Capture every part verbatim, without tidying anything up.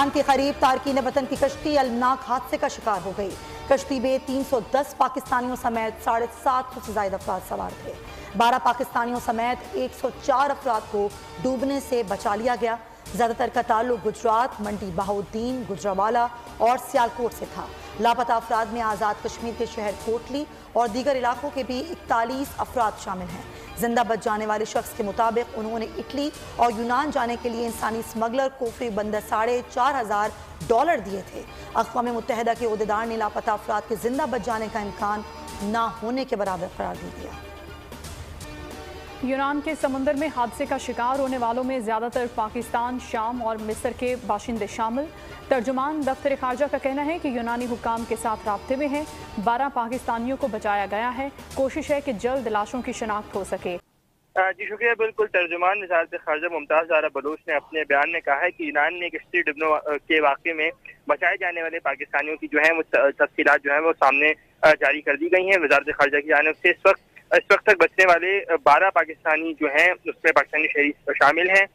यूनान के करीब तारकीन वतन की कश्ती अलमनाक हादसे का शिकार हो गई। कश्ती में तीन सौ दस पाकिस्तानियों समेत साढ़े सात सौ से ज्यादा अफराद सवार थे। बारह पाकिस्तानियों समेत एक सौ चार अफराद को डूबने से बचा लिया गया। ज्यादातर का ताल्लुक गुजरात, मंडी बहाउद्दीन, गुजरावाला और सियालकोट से था। लापता अफराद में आज़ाद कश्मीर के शहर कोटली और दीगर इलाकों के भी इकतालीस अफराद शामिल हैं। जिंदा बच जाने वाले शख्स के मुताबिक उन्होंने इटली और यूनान जाने के लिए इंसानी स्मगलर को फरीबंद साढ़े चार हजार डॉलर दिए थे। अक़वाम मुत्तहिदा के ओहदेदार ने लापता अफराद के जिंदा बच जाने का इम्कान ना होने के बराबर करार दे दिया। यूनान के समुंदर में हादसे का शिकार होने वालों में ज्यादातर पाकिस्तान, शाम और मिस्र के बाशिंदे शामिल। तर्जुमान दफ्तर खारजा का कहना है कि यूनानी हुकाम के साथ राब्ते में है। बारह पाकिस्तानियों को बचाया गया है। कोशिश है कि जल्द लाशों की शनाख्त हो सके। जी शुक्रिया। बिल्कुल, तर्जुमान वज़ारत खारजा मुमताज़ ज़ारा बलूच ने अपने बयान में कहा है कि यूनान ने कश्ती डूबने के वाक़े में बचाए जाने वाले पाकिस्तानियों की जो है वो तफसीलात जो है वो सामने जारी कर दी गई हैं। वज़ारत खारजा की जानिब से इस वक्त इस वक्त तक बचने वाले बारह पाकिस्तानी जो हैं उसमें पाकिस्तानी शहरी शामिल हैं,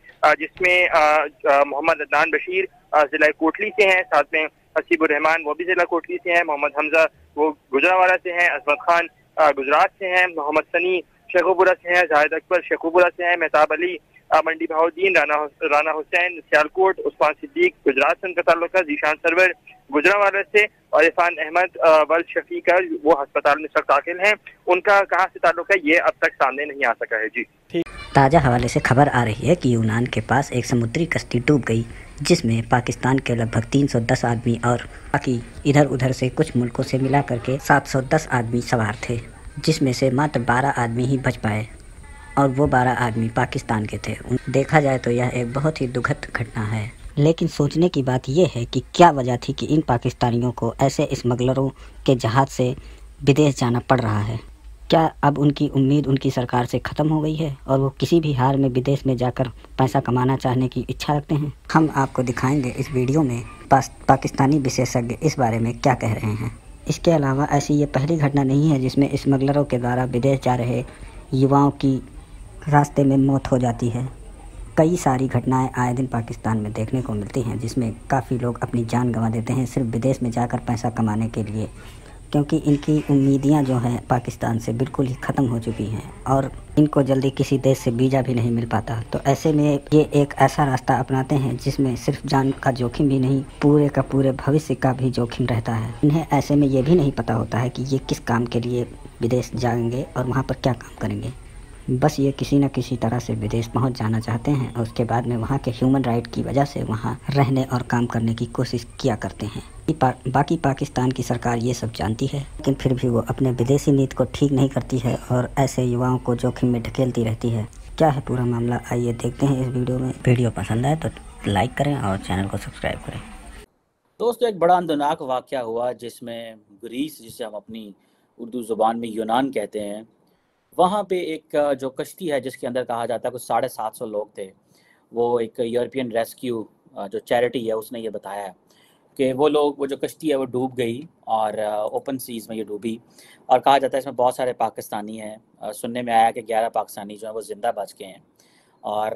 जिसमें मोहम्मद अदनान बशीर ज़िला कोटली से हैं, साथ में हसीबुर रहमान वो भी ज़िला कोटली से हैं, मोहम्मद हमजा वो गुजरावाला से हैं, अजमत खान गुजरात से हैं, मोहम्मद सनी शेखुपुरा से हैं, जाहिद अकबर शेखुपुरा से हैं, मेहताब अली मंडी बहाउद्दीन, राना राना हुसैन सियालकोट, उस्मान सिद्दीक गुजरात से उनका ताल्लुक है, जीशान सरवर गुजरावाला से और इरफान अहमद वल शफीकर वो अस्पताल में सब दाखिल हैं। उनका कहाँ से ताल्लुक है ये अब तक सामने नहीं आ सका है। जी ठीक। ताज़ा हवाले से खबर आ रही है कि यूनान के पास एक समुद्री कश्ती डूब गई, जिसमें पाकिस्तान के लगभग तीन सौ दस आदमी और बाकी इधर उधर से कुछ मुल्कों से मिला करके सात सौ दस आदमी सवार थे, जिसमें से मात्र बारह आदमी ही बच पाए और वो बारह आदमी पाकिस्तान के थे। देखा जाए तो यह एक बहुत ही दुखद घटना है, लेकिन सोचने की बात यह है कि क्या वजह थी कि इन पाकिस्तानियों को ऐसे स्मगलरों के जहाज़ से विदेश जाना पड़ रहा है। क्या अब उनकी उम्मीद उनकी सरकार से ख़त्म हो गई है और वो किसी भी हाल में विदेश में जाकर पैसा कमाना चाहने की इच्छा रखते हैं? हम आपको दिखाएंगे इस वीडियो में पा, पाकिस्तानी विशेषज्ञ इस बारे में क्या कह रहे हैं। इसके अलावा ऐसी ये पहली घटना नहीं है जिसमें स्मगलरों के द्वारा विदेश जा रहे युवाओं की रास्ते में मौत हो जाती है। कई सारी घटनाएं आए दिन पाकिस्तान में देखने को मिलती हैं, जिसमें काफ़ी लोग अपनी जान गंवा देते हैं सिर्फ विदेश में जाकर पैसा कमाने के लिए, क्योंकि इनकी उम्मीदियां जो हैं पाकिस्तान से बिल्कुल ही ख़त्म हो चुकी हैं और इनको जल्दी किसी देश से वीज़ा भी नहीं मिल पाता। तो ऐसे में ये एक ऐसा रास्ता अपनाते हैं जिसमें सिर्फ जान का जोखिम भी नहीं, पूरे का पूरे भविष्य का भी जोखिम रहता है। इन्हें ऐसे में ये भी नहीं पता होता है कि ये किस काम के लिए विदेश जाएंगे और वहाँ पर क्या काम करेंगे। बस ये किसी न किसी तरह से विदेश पहुंच जाना चाहते हैं और उसके बाद में वहाँ के ह्यूमन राइट की वजह से वहाँ रहने और काम करने की कोशिश किया करते हैं। पा, बाकी पाकिस्तान की सरकार ये सब जानती है, लेकिन फिर भी वो अपने विदेशी नीति को ठीक नहीं करती है और ऐसे युवाओं को जोखिम में ढकेलती रहती है। क्या है पूरा मामला, आइए देखते हैं इस वीडियो में। वीडियो पसंद आए तो लाइक करें और चैनल को सब्सक्राइब करें। दोस्तों, एक बड़ा अंदरनाक वाक़या हुआ जिसमें ग्रीस, जिसे हम अपनी उर्दू ज़ुबान में यूनान कहते हैं, वहाँ पे एक जो कश्ती है जिसके अंदर कहा जाता है कुछ साढ़े सात सौ लोग थे। वो एक यूरोपियन रेस्क्यू जो चैरिटी है उसने ये बताया है कि वो लोग वो जो कश्ती है वो डूब गई और ओपन सीज़ में ये डूबी और कहा जाता है इसमें बहुत सारे पाकिस्तानी हैं। सुनने में आया कि ग्यारह पाकिस्तानी जो हैं वो ज़िंदा बच गए हैं और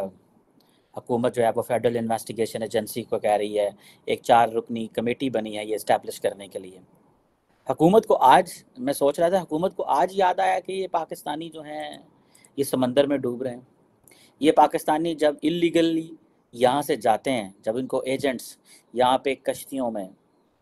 हुकूमत जो है वो फेडरल इन्वेस्टिगेशन एजेंसी को कह रही है एक चार रुकनी कमेटी बनी है ये इस्टेब्लिश करने के लिए। हुकूमत को आज, मैं सोच रहा था हुकूमत को आज याद आया कि ये पाकिस्तानी जो हैं ये समंदर में डूब रहे हैं। ये पाकिस्तानी जब इलीगली यहाँ से जाते हैं, जब इनको एजेंट्स यहाँ पे कश्तियों में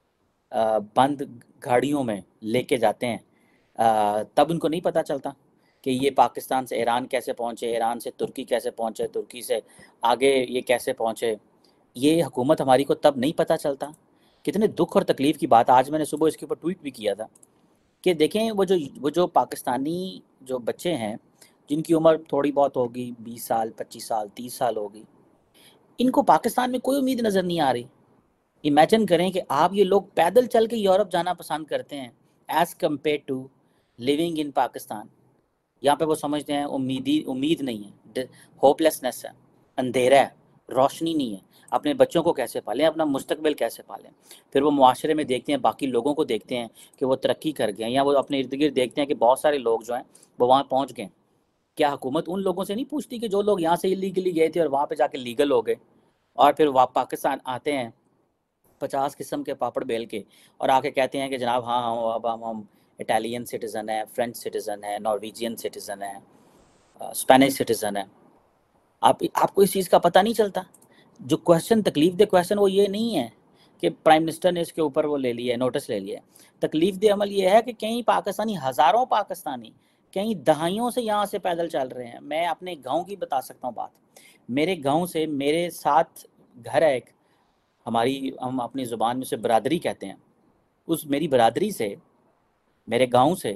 बंद गाड़ियों में लेके जाते हैं, तब उनको नहीं पता चलता कि ये पाकिस्तान से ईरान कैसे पहुँचे, ईरान से तुर्की कैसे पहुँचे, तुर्की से आगे ये कैसे पहुँचे। ये हुकूमत हमारी को तब नहीं पता चलता। कितने दुख और तकलीफ़ की बात। आज मैंने सुबह इसके ऊपर ट्वीट भी किया था कि देखें वो जो वो जो पाकिस्तानी जो बच्चे हैं जिनकी उम्र थोड़ी बहुत होगी, बीस साल, पच्चीस साल, तीस साल होगी, इनको पाकिस्तान में कोई उम्मीद नज़र नहीं आ रही। इमेजिन करें कि आप ये लोग पैदल चल के यूरोप जाना पसंद करते हैं as compare to living in Pakistan. यहाँ पे वो समझते हैं उम्मीद उम्मीद नहीं है, होपलेसनेस है, अंधेरा है, रोशनी नहीं है। अपने बच्चों को कैसे पालें, अपना मुस्तकबिल कैसे पालें। फिर वो मुआशरे में देखते हैं, बाकी लोगों को देखते हैं कि वो तरक्की कर गए हैं, या वो अपने इर्द गिर्द देखते हैं कि बहुत सारे लोग जो हैं वो वहाँ पहुँच गए। क्या हुकूमत उन लोगों से नहीं पूछती कि जो लोग यहाँ से इलीगली गए थे और वहाँ पे जाके लीगल हो गए और फिर वह पाकिस्तान आते हैं पचास किस्म के पापड़ बेल के और आके कहते हैं कि जनाब हाँ हाँ अब हम हम इटालियन सिटीज़न है, फ्रेंच सिटीज़न है, नॉर्वेजियन सिटीज़न है, स्पेनिश सिटीज़न है। आप आपको इस चीज़ का पता नहीं चलता। जो क्वेश्चन तकलीफ दे क्वेश्चन वो ये नहीं है कि प्राइम मिनिस्टर ने इसके ऊपर वो ले लिया है, नोटिस ले लिया है। तकलीफ दे अमल ये है कि कई पाकिस्तानी, हज़ारों पाकिस्तानी कई दहाइयों से यहाँ से पैदल चल रहे हैं। मैं अपने गांव की बता सकता हूँ बात। मेरे गांव से, मेरे साथ घर है एक, हमारी हम अपनी ज़ुबान में से बरादरी कहते हैं, उस मेरी बरादरी से, मेरे गांव से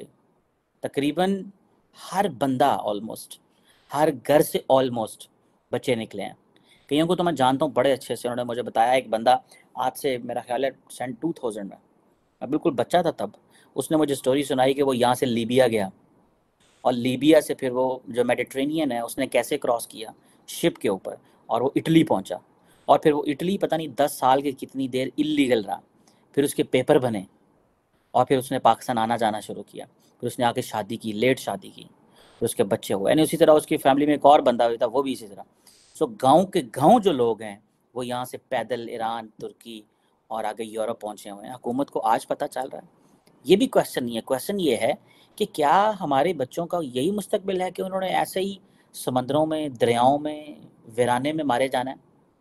तकरीबन हर बंदा, ऑलमोस्ट हर घर से ऑलमोस्ट बच्चे निकले हैं। कईयों को तो मैं जानता हूँ बड़े अच्छे से। उन्होंने मुझे बताया, एक बंदा आज से मेरा ख्याल है सन टू थाउजेंड में, मैं बिल्कुल बच्चा था तब, उसने मुझे स्टोरी सुनाई कि वो यहाँ से लीबिया गया और लीबिया से फिर वो जो मेडिट्रेनियन है उसने कैसे क्रॉस किया शिप के ऊपर और वो इटली पहुँचा। और फिर वो इटली पता नहीं दस साल के कितनी देर इल्लीगल रहा, फिर उसके पेपर बने और फिर उसने पाकिस्तान आना जाना शुरू किया। फिर उसने आके शादी की, लेट शादी की, फिर उसके बच्चे हुए। यानी उसी तरह उसकी फैमिली में एक और बंदा हुआ था, वो भी इसी तरह। सो गांव के गांव जो लोग हैं वो यहाँ से पैदल ईरान, तुर्की और आगे यूरोप पहुँचे हुए हैं। हुकूमत को आज पता चल रहा है। ये भी क्वेश्चन नहीं है। क्वेश्चन ये है कि क्या हमारे बच्चों का यही मुस्तकबिल है कि उन्होंने ऐसे ही समंदरों में, दरियाओं में, वीराने में मारे जाना है,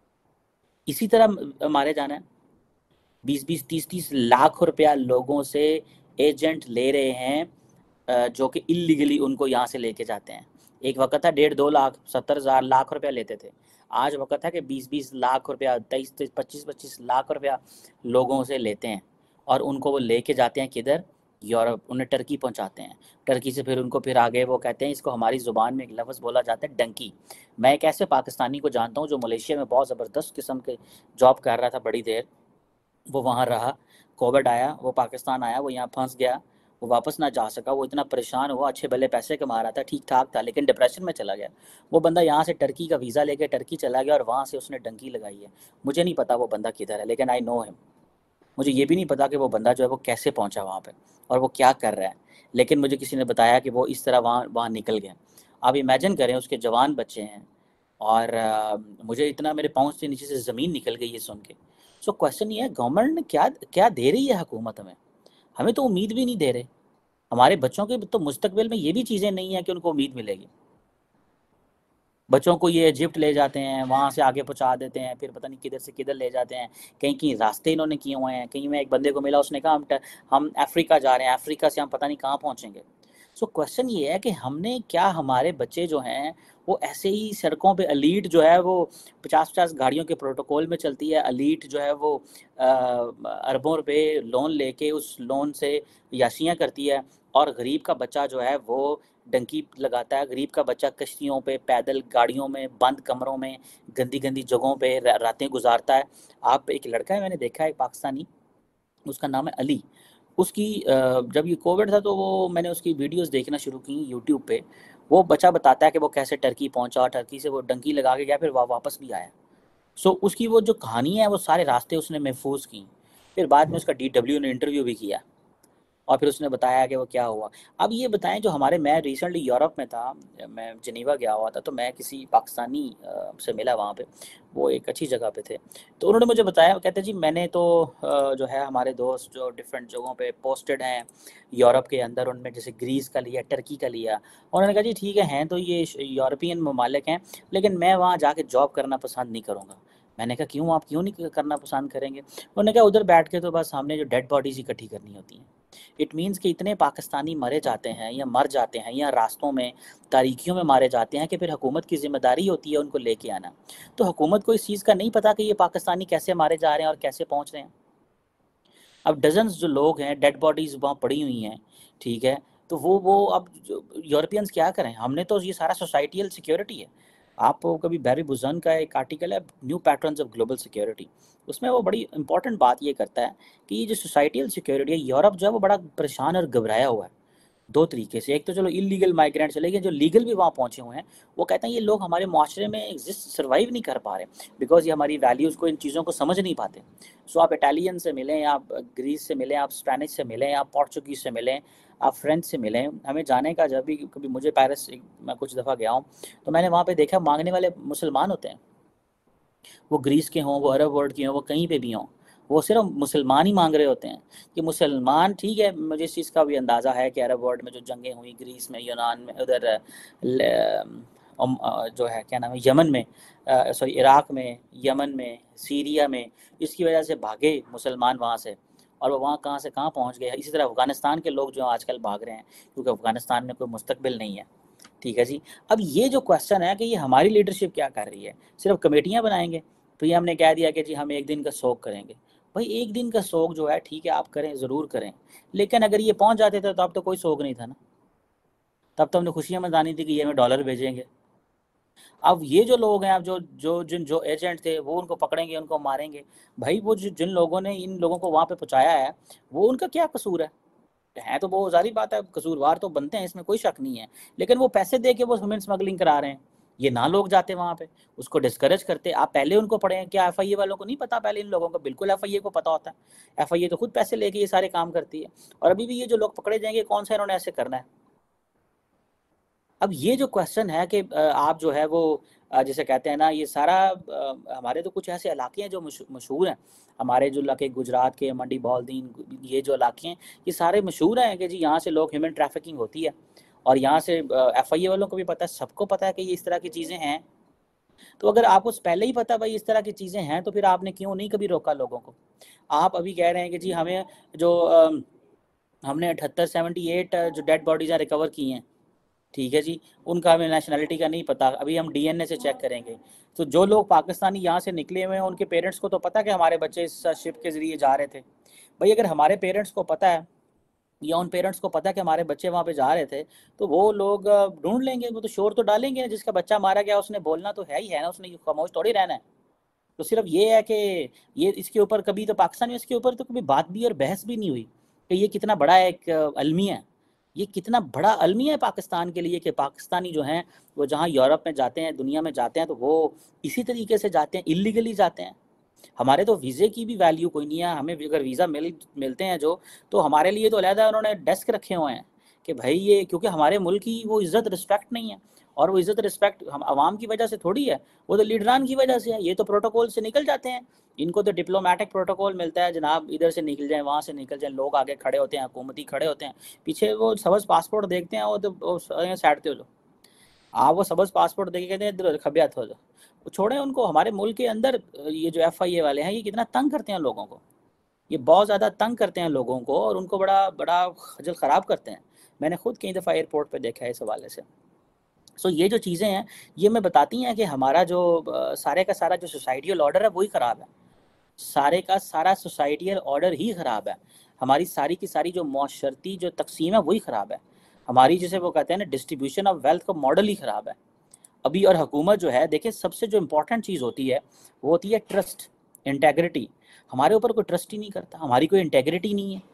इसी तरह मारे जाना है? बीस बीस तीस तीस लाख रुपया लोगों से एजेंट ले रहे हैं जो कि इलीगली उनको यहाँ से लेके जाते हैं। एक वक्त था डेढ़ दो लाख सत्तर हज़ार लाख रुपया लेते थे, आज वक्त है कि बीस बीस लाख रुपया, तेईस तेईस पच्चीस पच्चीस लाख रुपया लोगों से लेते हैं और उनको वो लेके जाते हैं किधर? यूरोप। उन्हें टर्की पहुंचाते हैं। टर्की से फिर उनको फिर आगे वो कहते हैं, इसको हमारी ज़ुबान में एक लफ्ज़ बोला जाता है डंकी। मैं एक ऐसे पाकिस्तानी को जानता हूँ जो मलेशिया में बहुत ज़बरदस्त किस्म के जॉब कर रहा था बड़ी देर, वो वहाँ रहा, कोविड आया, वो पाकिस्तान आया, वो यहाँ फंस गया, वो वापस ना जा सका, वो इतना परेशान हुआ, अच्छे भले पैसे कमा रहा था, ठीक ठाक था, लेकिन डिप्रेशन में चला गया। वो बंदा यहाँ से टर्की का वीज़ा लेके टर्की चला गया और वहाँ से उसने डंकी लगाई है। मुझे नहीं पता वो बंदा किधर है, लेकिन आई नो हिम। मुझे ये भी नहीं पता कि वो बंदा जो है वो कैसे पहुँचा वहाँ पर और वो क्या कर रहा है, लेकिन मुझे किसी ने बताया कि वो इस तरह वहाँ वहाँ निकल गया। आप इमेजिन करें, उसके जवान बच्चे हैं और आ, मुझे इतना मेरे पाँव से नीचे से ज़मीन निकल गई है सुन के। सो क्वेश्चन ये है, गवर्नमेंट ने क्या क्या दे रही है हुकूमत हमें? हमें तो उम्मीद भी नहीं दे रहे। हमारे बच्चों के तो मुस्तकबिल में ये भी चीज़ें नहीं है कि उनको उम्मीद मिलेगी। बच्चों को ये इजिप्ट ले जाते हैं, वहाँ से आगे पहुँचा देते हैं, फिर पता नहीं किधर से किधर ले जाते हैं। कहीं कहीं रास्ते इन्होंने किए हुए हैं। कहीं मैं एक बंदे को मिला, उसने कहा हम हम अफ्रीका जा रहे हैं, अफ्रीका से हम पता नहीं कहाँ पहुँचेंगे। सो so, क्वेश्चन ये है कि हमने क्या, हमारे बच्चे जो हैं वो ऐसे ही सड़कों पे, अलीट जो है वो पचास पचास गाड़ियों के प्रोटोकॉल में चलती है, अलीट जो है वो अरबों रुपए लोन लेके उस लोन से याशियाँ करती है, और गरीब का बच्चा जो है वो डंकी लगाता है। गरीब का बच्चा कश्तियों पे, पैदल गाड़ियों में, बंद कमरों में, गंदी गंदी जगहों पे रातें गुजारता है। आप, एक लड़का है मैंने देखा है, एक पाकिस्तानी, उसका नाम है अली। उसकी जब ये कोविड था तो वो मैंने उसकी वीडियोस देखना शुरू की यूट्यूब पे। वो बच्चा बताता है कि वो कैसे टर्की पहुंचा, टर्की से वो डंकी लगा के गया, फिर वह वापस भी आया। सो उसकी वो जो कहानी है वो सारे रास्ते उसने महफूज की। फिर बाद में उसका डी डब्ल्यू ने इंटरव्यू भी किया और फिर उसने बताया कि वो क्या हुआ। अब ये बताएं, जो हमारे, मैं रिसेंटली यूरोप में था, मैं जिनेवा गया हुआ था, तो मैं किसी पाकिस्तानी से मिला वहाँ पे, वो एक अच्छी जगह पे थे। तो उन्होंने मुझे बताया, कहते जी मैंने तो जो है हमारे दोस्त जो डिफरेंट जगहों पे पोस्टेड हैं यूरोप के अंदर, उनमें जैसे ग्रीस का लिया, टर्की का लिया। उन्होंने कहा जी ठीक है, हैं तो ये यूरोपियन ममालिक हैं, लेकिन मैं वहाँ जाके जॉब करना पसंद नहीं करूँगा। मैंने कहा क्यों, आप क्यों नहीं करना पसंद करेंगे? उन्होंने कहा उधर बैठ के तो बस हमने जो डेड बॉडीज इकट्ठी करनी होती हैं। इट मीन्स कि इतने पाकिस्तानी मरे जाते हैं या मर जाते हैं या रास्तों में, तारीखियों में मारे जाते हैं कि फिर हुकूमत की जिम्मेदारी होती है उनको लेके आना। तो हुकूमत को इस चीज़ का नहीं पता कि ये पाकिस्तानी कैसे मारे जा रहे हैं और कैसे पहुंच रहे हैं। अब डजन्स जो लोग हैं, डेड बॉडीज़ वहाँ पड़ी हुई हैं, ठीक है, तो वो वो अब यूरोपियंस क्या करें? हमने तो ये सारा सोसाइटियल सिक्योरिटी है। आप कभी बैरी बुजन का एक आर्टिकल है, new patterns of global security, उसमें वो बड़ी इंपॉर्टेंट बात ये करता है कि ये जो सोसाइटियल सिक्योरिटी है, यूरोप जो है वो बड़ा परेशान और घबराया हुआ है दो तरीके से। एक तो चलो इलीगल माइग्रेंट चले गए, जो लीगल भी वहाँ पहुँचे हुए हैं, वो कहते हैं ये लोग हमारे माशरे में एग्जिस्ट, सर्वाइव नहीं कर पा रहे, बिकॉज ये हमारी वैल्यूज़ को, इन चीज़ों को समझ नहीं पाते। सो आप इटालियन से मिलें, आप ग्रीस से मिलें, आप स्पेनिश से मिलें, आप पोर्चुगीज़ से मिलें, आप फ्रेंच से मिलें। हमें जाने का, जब भी कभी मुझे पेरिस, मैं कुछ दफ़ा गया हूँ, तो मैंने वहाँ पे देखा मांगने वाले मुसलमान होते हैं। वो ग्रीस के हों, वो अरब वर्ल्ड के हों, वो कहीं पे भी हों, वो सिर्फ मुसलमान ही मांग रहे होते हैं कि मुसलमान, ठीक है, मुझे इस चीज़ का भी अंदाज़ा है कि अरब वर्ल्ड में जो जंगें हुई ग्रीस में, यूनान में, उधर जो है क्या नाम है यमन में, सॉरी इराक़ में, यमन में, सीरिया में, इसकी वजह से भागे मुसलमान वहाँ से, और वो वहाँ कहाँ से कहाँ पहुँच गए। इसी तरह अफ़गानिस्तान के लोग जो आजकल भाग रहे हैं क्योंकि अफ़गानिस्तान में कोई मुस्तकबिल नहीं है। ठीक है जी। अब ये जो क्वेश्चन है कि ये हमारी लीडरशिप क्या कर रही है, सिर्फ कमेटियाँ बनाएंगे। तो ये हमने कह दिया कि जी हम एक दिन का शोक करेंगे। भाई एक दिन का शोक जो है ठीक है आप करें, ज़रूर करें, लेकिन अगर ये पहुंच जाते थे तो अब तो कोई शोक नहीं था ना, तब तो हमने खुशियाँ मनानी थी कि ये हमें डॉलर भेजेंगे। अब ये जो लोग हैं, अब जो जो जिन जो एजेंट थे वो उनको पकड़ेंगे, उनको मारेंगे। भाई वो जिन लोगों ने इन लोगों को वहाँ पे पहुँचाया है वो उनका क्या कसूर है? है तो बहुत सारी बात है, कसूरवार तो बनते हैं, इसमें कोई शक नहीं है, लेकिन वो पैसे दे के वो ह्यूमन स्मगलिंग करा रहे हैं। ये ना लोग जाते वहाँ पे, उसको डिस्करेज करते। आप पहले उनको पढ़ें, क्या एफ आई ए वालों को नहीं पता? पहले इन लोगों को बिल्कुल एफ आई ए को पता होता है। एफ आई ए तो खुद पैसे लेके ये सारे काम करती है, और अभी भी ये जो लोग पकड़े जाएंगे कौन सा इन्होंने ऐसे करना है? अब ये जो क्वेश्चन है कि आप जो है वो जैसे कहते हैं ना, ये सारा हमारे तो कुछ ऐसे इलाके हैं जो मशहूर हैं, हमारे जो इलाके गुजरात के मंडी बहाउद्दीन, ये जो इलाके हैं ये सारे मशहूर हैं कि जी यहाँ से लोग ह्यूमन ट्रैफिकिंग होती है, और यहाँ से एफ आई ए वालों को भी पता है, सबको पता है कि ये इस तरह की चीज़ें हैं। तो अगर आपको पहले ही पता भाई इस तरह की चीज़ें हैं, तो फिर आपने क्यों नहीं कभी रोका लोगों को? आप अभी कह रहे हैं कि जी हमें जो हमने अठहत्तर सेवेंटी एट जो डेड बॉडीज़ रिकवर की हैं, ठीक है जी, उनका हमें नेशनलिटी का नहीं पता, अभी हम डी एन ए से चेक करेंगे। तो जो लोग पाकिस्तानी यहाँ से निकले हुए हैं उनके पेरेंट्स को तो पता कि हमारे बच्चे इस शिप के ज़रिए जा रहे थे। भाई अगर हमारे पेरेंट्स को पता है या उन पेरेंट्स को पता है कि हमारे बच्चे वहाँ पे जा रहे थे, तो वो लोग ढूंढ लेंगे, वो तो शोर तो डालेंगे। जिसका बच्चा मारा गया उसने बोलना तो है ही है ना, उसने खामोश थोड़ी रहना है। तो सिर्फ ये है कि ये इसके ऊपर कभी तो पाकिस्तानी इसके ऊपर तो कभी बात भी और बहस भी नहीं हुई कि ये कितना बड़ा एक अलमिया है, ये कितना बड़ा अलमिया है पाकिस्तान के लिए कि पाकिस्तानी जो हैं वो जहाँ यूरोप में जाते हैं, दुनिया में जाते हैं, तो वो इसी तरीके से जाते हैं, इलीगली जाते हैं। हमारे तो वीज़े की भी वैल्यू कोई नहीं है, हमें अगर वीज़ा मिल मिलते हैं जो, तो हमारे लिए तो अलहदा उन्होंने डेस्क रखे हुए हैं कि भाई ये, क्योंकि हमारे मुल्क की वो इज़्ज़त रिस्पेक्ट नहीं है, और वो इज़्ज़त रिस्पेक्ट हम आवाम की वजह से थोड़ी है, वो तो लीडरान की वजह से है। ये तो प्रोटोकॉल से निकल जाते हैं, इनको तो डिप्लोमेटिक प्रोटोकॉल मिलता है, जनाब इधर से निकल जाएं, वहाँ से निकल जाएं, लोग आगे खड़े होते हैं, हुकूमती खड़े होते हैं, पीछे वो सबज पासपोर्ट देखते हैं, वो तो साइड हो जाओ आप, वो सबज पासपोर्ट देख के कहते हैं इधर खबियात हो जाओ। वो छोड़ें उनको। हमारे मुल्क के अंदर ये जो एफ आई ए वाले हैं ये कितना तंग करते हैं लोगों को, ये बहुत ज़्यादा तंग करते हैं लोगों को, और उनको बड़ा बड़ा खजल ख़राब करते हैं। मैंने खुद कई दफ़ा एयरपोर्ट पे देखा है इस हवाले से। सो ये जो चीज़ें हैं ये मैं बताती हैं कि हमारा जो सारे का सारा जो सोसाइटियल ऑर्डर है वही ख़राब है, सारे का सारा सोसाइटियल ऑर्डर ही ख़राब है। हमारी सारी की सारी जो माशरती जो तकसीम है वही ख़राब है। हमारी जैसे वो कहते हैं ना डिस्ट्रीब्यूशन ऑफ वेल्थ का मॉडल ही ख़राब है अभी। और हुकूमत जो है, देखिए सबसे जो इम्पोर्टेंट चीज़ होती है वो होती है ट्रस्ट, इंटेग्रिटी। हमारे ऊपर कोई ट्रस्ट ही नहीं करता, हमारी कोई इंटेग्रिटी नहीं है।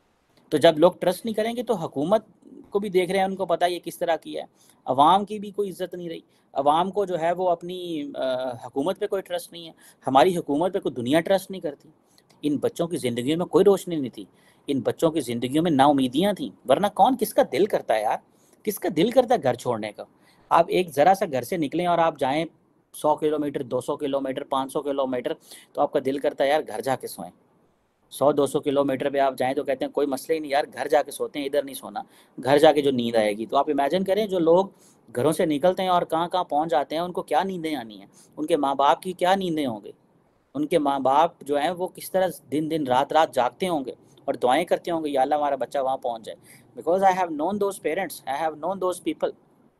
तो जब लोग ट्रस्ट नहीं करेंगे तो हुकूमत को भी देख रहे हैं, उनको पता है ये किस तरह की है, अवाम की भी कोई इज्जत नहीं रही। अवाम को जो है वो अपनी हुकूमत पे कोई ट्रस्ट नहीं है, हमारी हुकूमत पे कोई दुनिया ट्रस्ट नहीं करती। इन बच्चों की ज़िंदगी में कोई रोशनी नहीं थी, इन बच्चों की ज़िंदगियों में नाउमीदियाँ थीं, वरना कौन, किसका दिल करता है यार, किसका दिल करता है घर छोड़ने का? आप एक ज़रा सा घर से निकलें और आप जाएँ सौ किलोमीटर, दो सौ किलोमीटर, पाँच सौ किलोमीटर, तो आपका दिल करता है यार घर जाके सोएं। सौ दो सौ किलोमीटर पे आप जाएं तो कहते हैं कोई मसला ही नहीं यार, घर जाके सोते हैं, इधर नहीं सोना, घर जाके जो नींद आएगी। तो आप इमेजिन करें जो लोग घरों से निकलते हैं और कहाँ कहाँ पहुँच जाते हैं, उनको क्या नींदें आनी हैं, उनके माँ बाप की क्या नींदें होंगी, उनके माँ बाप जो हैं वो किस तरह दिन दिन रात रात जागते होंगे और दुआएं करते होंगे, या अल्लाह हमारा बच्चा वहाँ पहुँच जाए। Because I have known those parents, I have known those people.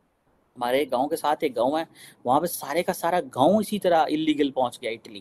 हमारे गाँव के साथ एक गाँव है, वहाँ पे सारे का सारा गाँव इसी तरह इलीगल पहुँच गया, इटली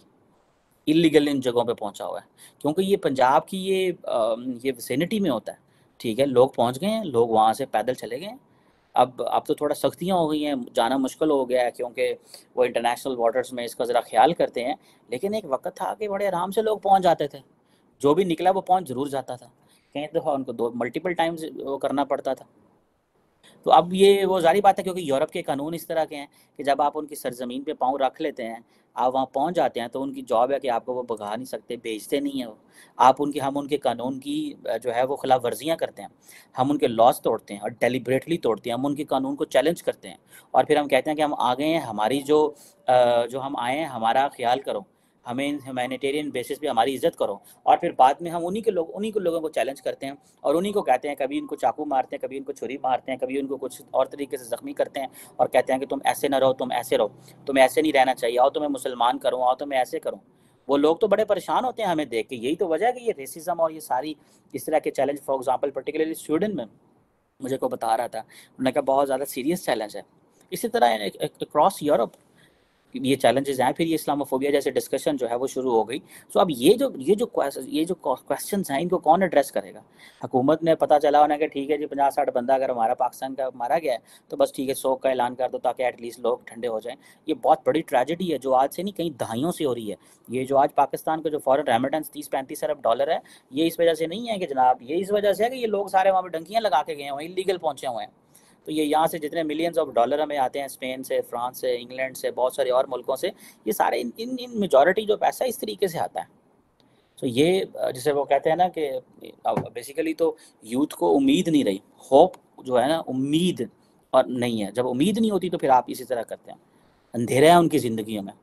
इलीगल इन जगहों पे पहुंचा हुआ है, क्योंकि ये पंजाब की ये ये विसिनिटी में होता है। ठीक है, लोग पहुंच गए हैं, लोग वहाँ से पैदल चले गए हैं। अब अब तो थोड़ा सख्तियाँ हो गई हैं, जाना मुश्किल हो गया है, क्योंकि वो इंटरनेशनल वाटर्स में इसका ज़रा ख्याल करते हैं। लेकिन एक वक्त था कि बड़े आराम से लोग पहुँच जाते थे, जो भी निकला वो पहुँच ज़रूर जाता था। कई दफ़ा उनको दो मल्टीपल टाइम्स वो करना पड़ता था। तो अब ये वो जारी बात है, क्योंकि यूरोप के कानून इस तरह के हैं कि जब आप उनकी सरजमीन पे पाँव रख लेते हैं, आप वहाँ पहुँच जाते हैं, तो उनकी जॉब है कि आपको वो भगा नहीं सकते, भेजते नहीं हैं वो। आप उनकी हम उनके कानून की जो है वो खिलाफ वर्जियाँ करते हैं, हम उनके लॉज तोड़ते हैं और डेलिब्रेटली तोड़ते हैं, हम उनके कानून को चैलेंज करते हैं और फिर हम कहते हैं कि हम आ गए हैं, हमारी जो जो हम आए हैं हमारा ख्याल करो, हमें ह्यूमैनिटेरियन बेसिस पे हमारी इज्जत करो। और फिर बाद में हम उन्हीं के लोग उन्हीं को लोगों को चैलेंज करते हैं और उन्हीं को कहते हैं, कभी इनको चाकू मारते हैं, कभी इनको छुरी मारते हैं, कभी उनको कुछ और तरीके से ज़ख्मी करते हैं और कहते हैं कि तुम ऐसे ना रहो, तुम ऐसे रहो, तुम्हें ऐसे नहीं रहना चाहिए, आओ तुम्हें मुसलमान करूँ, आओ तुम्हें ऐसे करूँ। वो लोग तो बड़े परेशान होते हैं हमें देख के। यही तो वजह है कि ये रेसिज्म और ये सारी इस तरह के challenge, for example particularly Sweden में मुझे को बता रहा था, उन्होंने कहा बहुत ज़्यादा सीरियस चैलेंज है। इसी तरह अक्रॉस यूरोप ये चैलेंजेस हैं। फिर ये इस्लामोफोबिया जैसे डिस्कशन जो है वो शुरू हो गई। सो अब ये जो ये जो ये जो क्वेश्चंस हैं इनको कौन एड्रेस करेगा? हुकूमत ने पता चला होना कि ठीक है जी पचास साठ बंदा अगर हमारा पाकिस्तान का मारा गया है तो बस ठीक है शोक का ऐलान कर दो ताकि एटलीस्ट लोग ठंडे हो जाएं। ये बहुत बड़ी ट्रेजेडी है जो आज से नहीं कई दहाइयों से हो रही है। ये जो आज पाकिस्तान का जो फॉरेन रेमिटेंस तीस पैंतीस अरब डॉलर है, ये इस वजह से नहीं है कि जनाब, ये इस वजह से है कि ये लोग सारे वहाँ पर डंकियाँ लगा के गए हैं, इलीगल पहुँचे हुए हैं। तो ये यहाँ से जितने मिलियंस ऑफ डॉलर हमें आते हैं, स्पेन से, फ्रांस से, इंग्लैंड से, बहुत सारे और मुल्कों से, ये सारे इन इन, इन मेजॉरिटी जो पैसा इस तरीके से आता है। तो ये जैसे वो कहते हैं ना कि बेसिकली तो यूथ को उम्मीद नहीं रही, होप जो है ना, उम्मीद और नहीं है। जब उम्मीद नहीं होती तो फिर आप इसी तरह करते हैं, अंधेरा है उनकी ज़िंदगियों में।